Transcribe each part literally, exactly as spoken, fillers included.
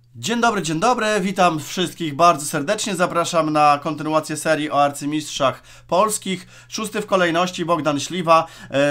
Dzień dobry, dzień dobry, witam wszystkich bardzo serdecznie, zapraszam na kontynuację serii o arcymistrzach polskich. Szósty w kolejności Bogdan Śliwa,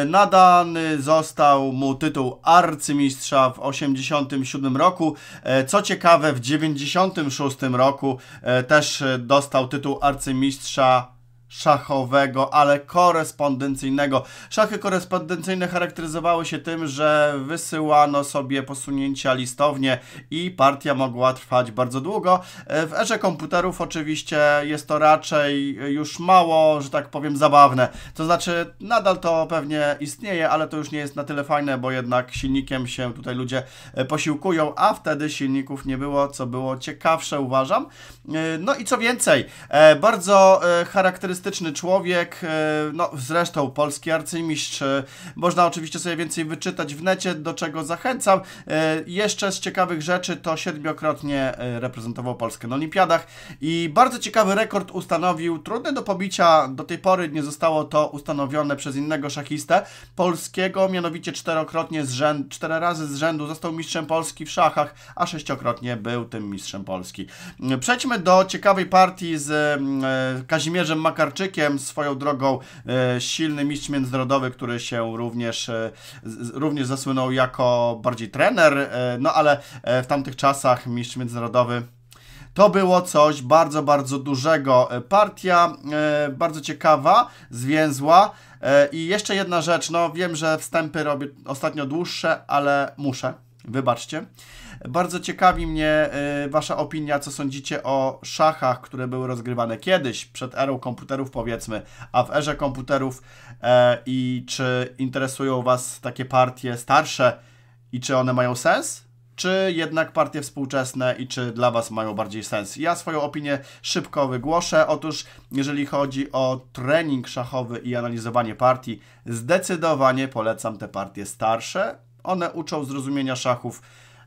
nadany został mu tytuł arcymistrza w osiemdziesiątym siódmym roku, co ciekawe w dziewięćdziesiątym szóstym roku też dostał tytuł arcymistrza szachowego, ale korespondencyjnego. Szachy korespondencyjne charakteryzowały się tym, że wysyłano sobie posunięcia listownie i partia mogła trwać bardzo długo. W erze komputerów oczywiście jest to raczej już mało, że tak powiem, zabawne. To znaczy nadal to pewnie istnieje, ale to już nie jest na tyle fajne, bo jednak silnikiem się tutaj ludzie posiłkują, a wtedy silników nie było, co było ciekawsze, uważam. No i co więcej, bardzo charakterystyczne człowiek, no zresztą polski arcymistrz, można oczywiście sobie więcej wyczytać w necie, do czego zachęcam. Jeszcze z ciekawych rzeczy to siedmiokrotnie reprezentował Polskę na olimpiadach i bardzo ciekawy rekord ustanowił, trudny do pobicia, do tej pory nie zostało to ustanowione przez innego szachistę polskiego, mianowicie czterokrotnie z rzędu, cztery razy z rzędu został mistrzem Polski w szachach, a sześciokrotnie był tym mistrzem Polski. Przejdźmy do ciekawej partii z Kazimierzem Makarczykiem, swoją drogą e, silny mistrz międzynarodowy, który się również, e, z, również zasłynął jako bardziej trener, e, no ale e, w tamtych czasach mistrz międzynarodowy to było coś bardzo, bardzo dużego. Partia e, bardzo ciekawa, zwięzła e, i jeszcze jedna rzecz, no wiem, że wstępy robię ostatnio dłuższe, ale muszę, wybaczcie. Bardzo ciekawi mnie y, Wasza opinia, co sądzicie o szachach, które były rozgrywane kiedyś, przed erą komputerów powiedzmy, a w erze komputerów e, i czy interesują Was takie partie starsze i czy one mają sens? Czy jednak partie współczesne i czy dla Was mają bardziej sens? Ja swoją opinię szybko wygłoszę. Otóż jeżeli chodzi o trening szachowy i analizowanie partii, zdecydowanie polecam te partie starsze. One uczą zrozumienia szachów.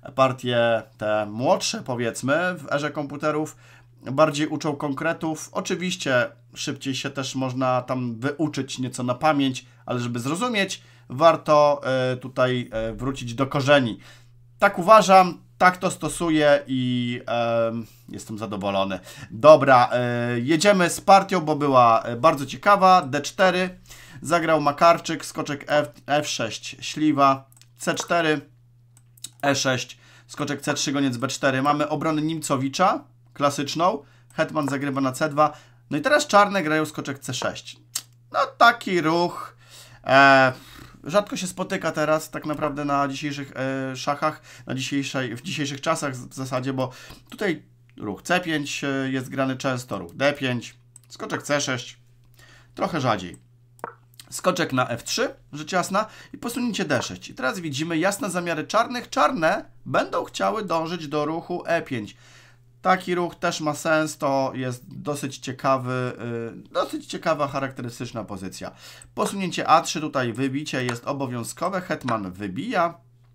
Partie te młodsze, powiedzmy, w erze komputerów bardziej uczą konkretów. Oczywiście szybciej się też można tam wyuczyć nieco na pamięć, ale żeby zrozumieć, warto y, tutaj y, wrócić do korzeni. Tak uważam, tak to stosuję i y, jestem zadowolony. Dobra, y, jedziemy z partią, bo była bardzo ciekawa. D cztery, zagrał Makarczyk, skoczek F, F sześć, Śliwa, C cztery, E sześć, skoczek C trzy, goniec B cztery. Mamy obronę Nimcowicza, klasyczną. Hetman zagrywa na C dwa. No i teraz czarne grają skoczek C sześć. No taki ruch. E, rzadko się spotyka teraz tak naprawdę na dzisiejszych e, szachach, na dzisiejszej, w dzisiejszych czasach w zasadzie, bo tutaj ruch C pięć jest grany często, ruch D pięć, skoczek C sześć, trochę rzadziej. Skoczek na F trzy, rzecz jasna, i posunięcie D sześć. I teraz widzimy jasne zamiary czarnych. Czarne będą chciały dążyć do ruchu E pięć. Taki ruch też ma sens, to jest dosyć ciekawy, yy, dosyć ciekawa, charakterystyczna pozycja. Posunięcie A trzy, tutaj wybicie jest obowiązkowe. Hetman wybija.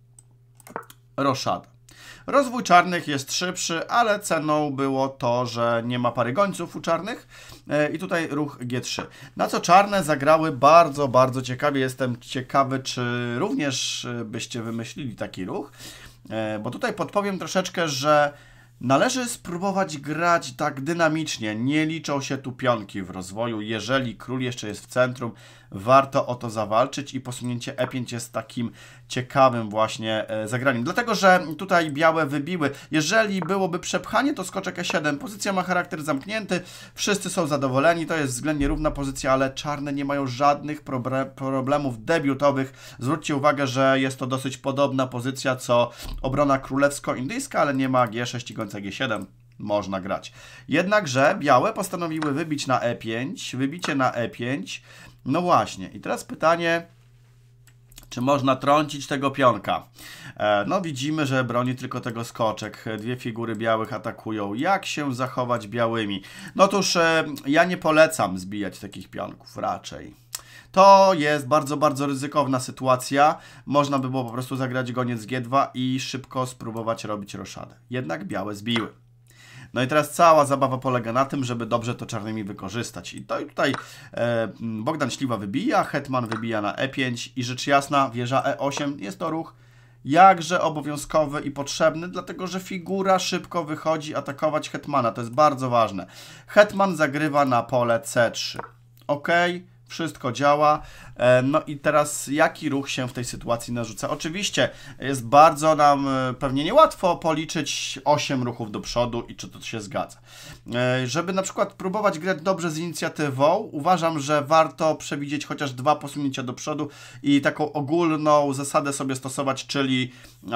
Roszada. Rozwój czarnych jest szybszy, ale ceną było to, że nie ma pary gońców u czarnych i tutaj ruch G trzy. Na co czarne zagrały bardzo, bardzo ciekawie. Jestem ciekawy, czy również byście wymyślili taki ruch, bo tutaj podpowiem troszeczkę, że należy spróbować grać tak dynamicznie. Nie liczą się tu pionki w rozwoju. Jeżeli król jeszcze jest w centrum, warto o to zawalczyć i posunięcie E pięć jest takim ciekawym właśnie zagraniem. Dlatego, że tutaj białe wybiły. Jeżeli byłoby przepchanie, to skoczek E siedem. Pozycja ma charakter zamknięty. Wszyscy są zadowoleni. To jest względnie równa pozycja, ale czarne nie mają żadnych problemów debiutowych. Zwróćcie uwagę, że jest to dosyć podobna pozycja, co obrona królewsko-indyjska, ale nie ma G sześć i gońca G siedem. Można grać. Jednakże białe postanowiły wybić na E pięć. Wybicie na E pięć. No właśnie. I teraz pytanie, czy można trącić tego pionka? E, no widzimy, że broni tylko tego skoczek. Dwie figury białych atakują. Jak się zachować białymi? No otóż e, ja nie polecam zbijać takich pionków raczej. To jest bardzo, bardzo ryzykowna sytuacja. Można by było po prostu zagrać goniec G dwa i szybko spróbować robić roszadę. Jednak białe zbiły. No i teraz cała zabawa polega na tym, żeby dobrze to czarnymi wykorzystać. I to i tutaj e, Bogdan Śliwa wybija, hetman wybija na E pięć i rzecz jasna wieża E osiem jest to ruch jakże obowiązkowy i potrzebny, dlatego że figura szybko wychodzi atakować hetmana, to jest bardzo ważne. Hetman zagrywa na pole C trzy. Ok, wszystko działa. No i teraz jaki ruch się w tej sytuacji narzuca? Oczywiście jest bardzo nam pewnie niełatwo policzyć osiem ruchów do przodu i czy to się zgadza. Żeby na przykład próbować grać dobrze z inicjatywą, uważam, że warto przewidzieć chociaż dwa posunięcia do przodu i taką ogólną zasadę sobie stosować, czyli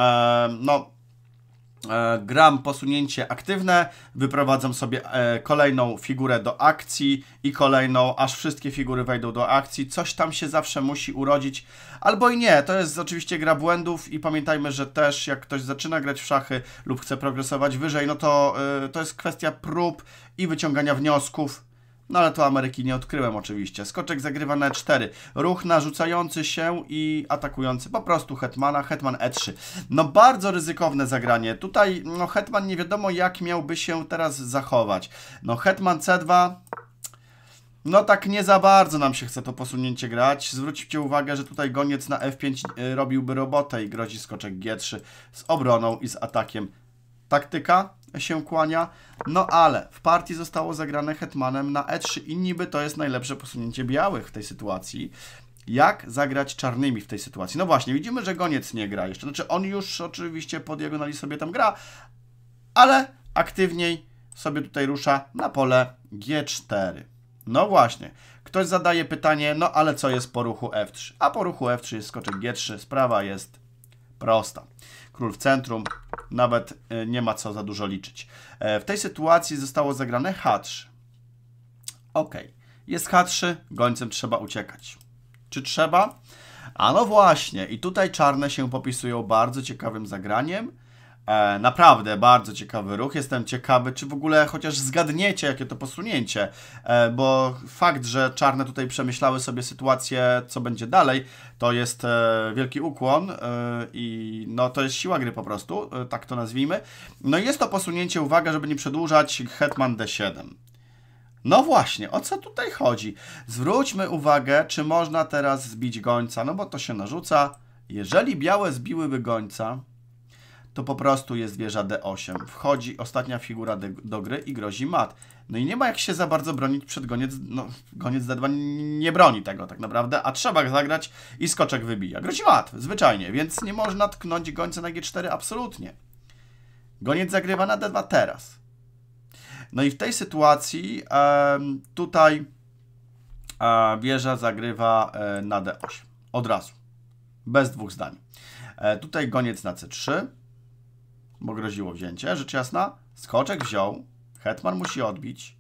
no gram posunięcie aktywne, wyprowadzam sobie e, kolejną figurę do akcji i kolejną, aż wszystkie figury wejdą do akcji. Coś tam się zawsze musi urodzić, albo i nie. To jest oczywiście gra błędów i pamiętajmy, że też jak ktoś zaczyna grać w szachy lub chce progresować wyżej, no to e, to jest kwestia prób i wyciągania wniosków. No ale to Ameryki nie odkryłem oczywiście. Skoczek zagrywa na E cztery. Ruch narzucający się i atakujący po prostu hetmana. Hetman E trzy. No bardzo ryzykowne zagranie. Tutaj no hetman nie wiadomo jak miałby się teraz zachować. No hetman C dwa... No tak nie za bardzo nam się chce to posunięcie grać. Zwróćcie uwagę, że tutaj goniec na F pięć robiłby robotę i grozi skoczek G trzy z obroną i z atakiem. Taktyka się kłania, no ale w partii zostało zagrane hetmanem na E trzy i niby to jest najlepsze posunięcie białych w tej sytuacji. Jak zagrać czarnymi w tej sytuacji? No właśnie, widzimy, że goniec nie gra jeszcze. Znaczy on już oczywiście po diagonali sobie tam gra, ale aktywniej sobie tutaj rusza na pole G cztery. No właśnie, ktoś zadaje pytanie, no ale co jest po ruchu F trzy? A po ruchu F trzy jest skoczek G trzy, sprawa jest prosta. Król w centrum, nawet nie ma co za dużo liczyć. W tej sytuacji zostało zagrane H trzy. Ok, jest H trzy, gońcem trzeba uciekać. Czy trzeba? A no właśnie, i tutaj czarne się popisują bardzo ciekawym zagraniem. E, naprawdę bardzo ciekawy ruch. Jestem ciekawy, czy w ogóle chociaż zgadniecie, jakie to posunięcie, e, bo fakt, że czarne tutaj przemyślały sobie sytuację, co będzie dalej, to jest e, wielki ukłon e, i no to jest siła gry po prostu, e, tak to nazwijmy. No i jest to posunięcie, uwaga, żeby nie przedłużać, hetman D siedem. No właśnie, o co tutaj chodzi? Zwróćmy uwagę, czy można teraz zbić gońca, no bo to się narzuca. Jeżeli białe zbiłyby gońca, to po prostu jest wieża D osiem. Wchodzi ostatnia figura do, do gry i grozi mat. No i nie ma jak się za bardzo bronić przed goniec, no goniec D dwa nie broni tego tak naprawdę, a trzeba zagrać i skoczek wybija. Grozi mat, zwyczajnie, więc nie można tknąć gońca na G cztery absolutnie. Goniec zagrywa na D dwa teraz. No i w tej sytuacji e, tutaj e, wieża zagrywa e, na D osiem. Od razu. Bez dwóch zdań. E, tutaj goniec na C trzy. Bo groziło wzięcie, rzecz jasna. Skoczek wziął, hetman musi odbić.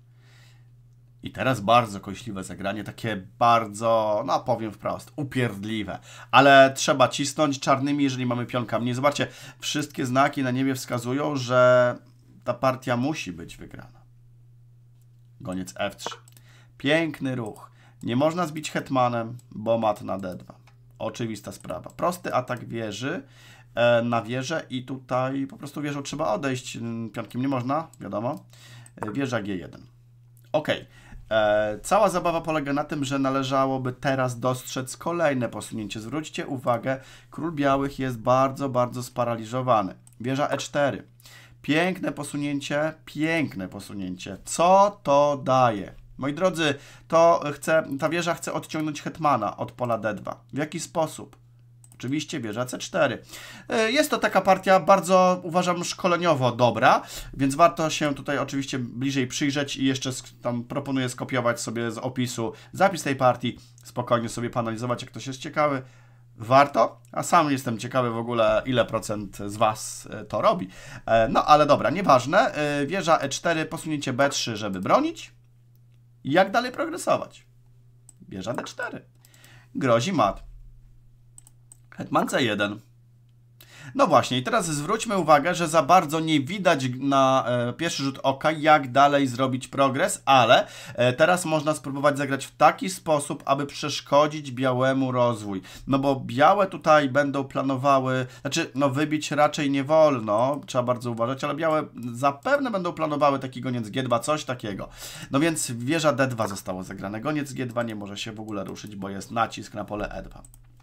I teraz bardzo kośliwe zagranie, takie bardzo, no powiem wprost, upierdliwe. Ale trzeba cisnąć czarnymi, jeżeli mamy pionka mniej. Zobaczcie, wszystkie znaki na niebie wskazują, że ta partia musi być wygrana. Goniec F trzy. Piękny ruch. Nie można zbić hetmanem, bo mat na D dwa. Oczywista sprawa. Prosty atak wieży na wieżę i tutaj po prostu wieżą trzeba odejść, pionkiem nie można, wiadomo. Wieża G jeden. Ok. E, cała zabawa polega na tym, że należałoby teraz dostrzec kolejne posunięcie. Zwróćcie uwagę, król białych jest bardzo, bardzo sparaliżowany. Wieża E cztery. Piękne posunięcie, piękne posunięcie. Co to daje? Moi drodzy, to chce, ta wieża chce odciągnąć hetmana od pola D dwa. W jaki sposób? Oczywiście wieża C cztery. Jest to taka partia bardzo, uważam, szkoleniowo dobra, więc warto się tutaj oczywiście bliżej przyjrzeć i jeszcze tam proponuję skopiować sobie z opisu zapis tej partii, spokojnie sobie panalizować, jak ktoś jest ciekawy. Warto, a sam jestem ciekawy w ogóle, ile procent z Was to robi. No ale dobra, nieważne. Wieża E cztery, posunięcie B trzy, żeby bronić. I jak dalej progresować? Wieża D cztery. Grozi mat. Hetman C jeden. No właśnie, i teraz zwróćmy uwagę, że za bardzo nie widać na e, pierwszy rzut oka, jak dalej zrobić progres, ale e, teraz można spróbować zagrać w taki sposób, aby przeszkodzić białemu rozwój. No bo białe tutaj będą planowały, znaczy, no wybić raczej nie wolno, trzeba bardzo uważać, ale białe zapewne będą planowały taki goniec G dwa, coś takiego. No więc wieża D dwa zostało zagrane. Goniec G dwa nie może się w ogóle ruszyć, bo jest nacisk na pole E dwa.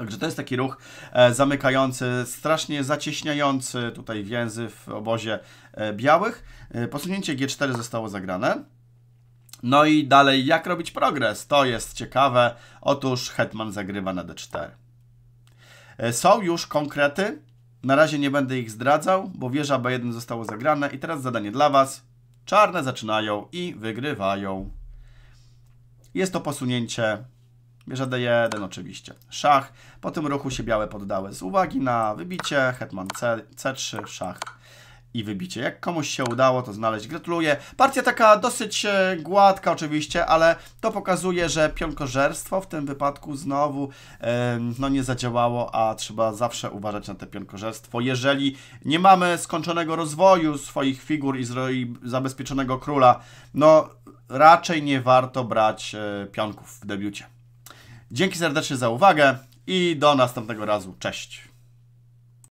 Także to jest taki ruch e, zamykający, strasznie zacieśniający tutaj więzy w obozie e, białych. E, posunięcie G cztery zostało zagrane. No i dalej, jak robić progres? To jest ciekawe. Otóż hetman zagrywa na D cztery. E, są już konkrety. Na razie nie będę ich zdradzał, bo wieża B jeden zostało zagrane. I teraz zadanie dla Was. Czarne zaczynają i wygrywają. Jest to posunięcie. Wieża D jeden oczywiście. Szach. Po tym ruchu się białe poddały z uwagi na wybicie. Hetman C, C3, szach i wybicie. Jak komuś się udało to znaleźć, gratuluję. Partia taka dosyć gładka oczywiście, ale to pokazuje, że pionkożerstwo w tym wypadku znowu e, no nie zadziałało, a trzeba zawsze uważać na te pionkożerstwo. Jeżeli nie mamy skończonego rozwoju swoich figur i, i zabezpieczonego króla, no raczej nie warto brać e, pionków w debiucie. Dzięki serdecznie za uwagę i do następnego razu. Cześć!